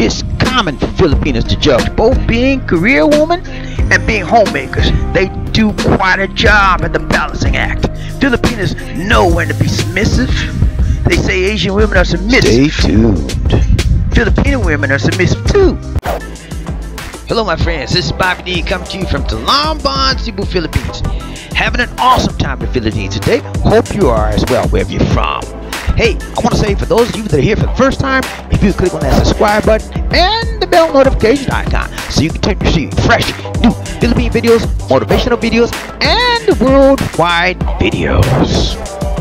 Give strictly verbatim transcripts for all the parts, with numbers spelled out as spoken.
It's common for Filipinas to juggle both being career women and being homemakers. They do quite a job at the balancing act. Filipinas know when to be submissive. They say Asian women are submissive. Stay tuned. Filipino women are submissive too. Hello my friends, this is Bobby D coming to you from Talamban, Cebu, Philippines. Having an awesome time in the Philippines today. Hope you are as well, wherever you're from. Hey, I want to say for those of you that are here for the first time, if you click on that subscribe button and the bell notification icon so you can take receive fresh new Philippine videos, motivational videos, and worldwide videos.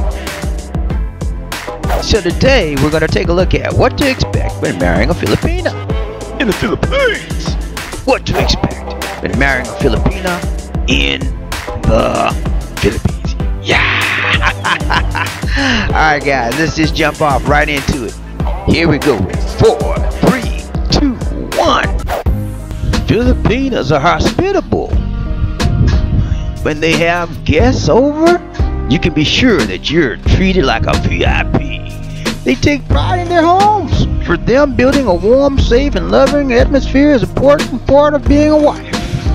So today we're going to take a look at what to expect when marrying a Filipina in the Philippines. What to expect when marrying a Filipina in the Philippines. Yeah. Alright guys, let's just jump off right into it. Here we go. Four, three, two, one. Filipinas are hospitable. When they have guests over, you can be sure that you're treated like a V I P. They take pride in their homes. For them, building a warm, safe, and loving atmosphere is an important part of being a wife.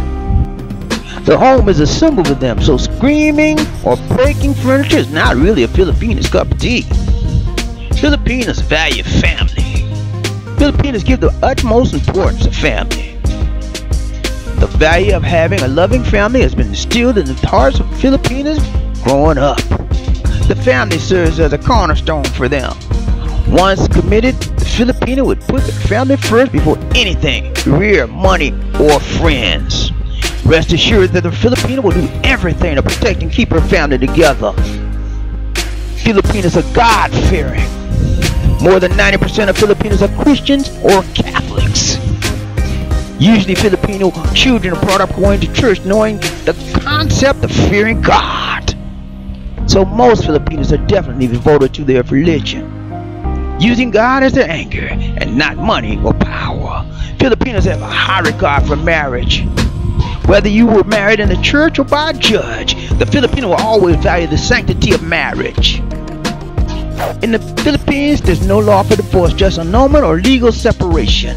The home is a symbol to them, so screaming or breaking furniture is not really a Filipina's cup of tea. Filipinas value family. Filipinas give the utmost importance to family. The value of having a loving family has been instilled in the hearts of Filipinas growing up. The family serves as a cornerstone for them. Once committed, the Filipino would put their family first before anything, career, money, or friends. Rest assured that the Filipino will do everything to protect and keep her family together. Filipinos are God-fearing. More than ninety percent of Filipinos are Christians or Catholics. Usually Filipino children are brought up going to church knowing the concept of fearing God. So most Filipinos are definitely devoted to their religion, using God as their anchor and not money or power. Filipinos have a high regard for marriage. Whether you were married in the church or by a judge, the Filipino will always value the sanctity of marriage. In the Philippines, there's no law for divorce, just annulment or legal separation.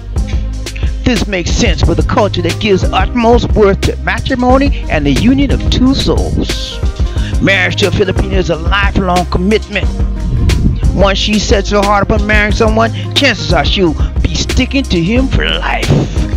This makes sense with a culture that gives utmost worth to matrimony and the union of two souls. Marriage to a Filipino is a lifelong commitment. Once she sets her heart upon marrying someone, chances are she'll be sticking to him for life.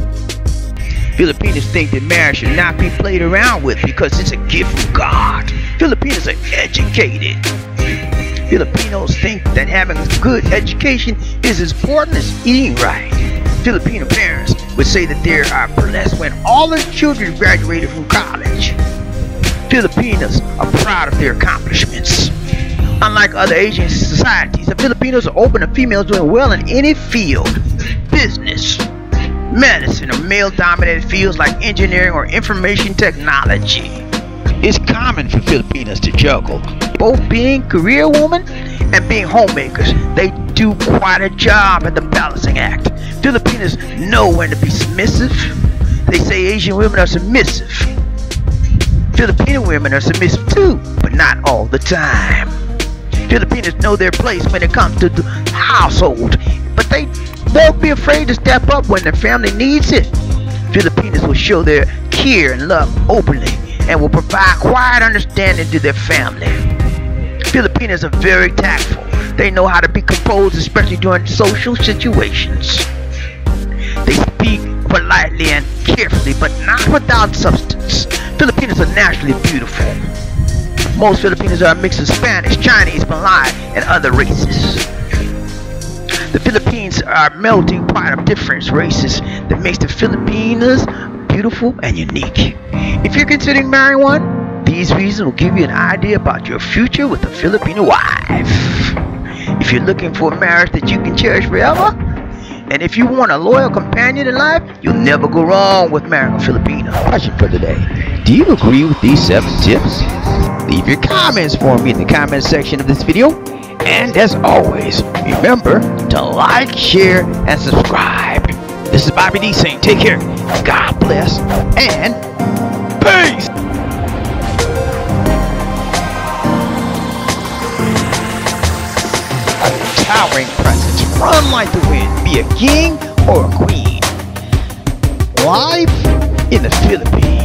Filipinos think that marriage should not be played around with because it's a gift from God. Filipinos are educated. Filipinos think that having a good education is as important as eating right. Filipino parents would say that they are blessed when all their children graduated from college. Filipinos are proud of their accomplishments. Unlike other Asian societies, the Filipinos are open to females doing well in any field. Business, medicine, or male-dominated fields like engineering or information technology. It's common for Filipinas to juggle both being career women and being homemakers. They do quite a job at the balancing act. Filipinas know when to be submissive. They say Asian women are submissive. Filipino women are submissive too, but not all the time. Filipinos know their place when it comes to the household, but they won't be afraid to step up when their family needs it. Filipinos will show their care and love openly and will provide quiet understanding to their family. Filipinos are very tactful. They know how to be composed, especially during social situations. They speak politely and carefully, but not without substance. Filipinos are naturally beautiful. Most Filipinos are a mix of Spanish, Chinese, Malay, and other races. The Philippines are a melting pot of different races that makes the Filipinas beautiful and unique. If you're considering marrying one, these reasons will give you an idea about your future with a Filipino wife. If you're looking for a marriage that you can cherish forever, and if you want a loyal companion in life, you'll never go wrong with marrying a Filipino. Question for today: do you agree with these seven tips? Leave your comments for me in the comment section of this video. And as always, remember to like, share, and subscribe. This is Bobby D saying take care, God bless, and peace! A towering presence, run like the wind, be a king or a queen. Life in the Philippines.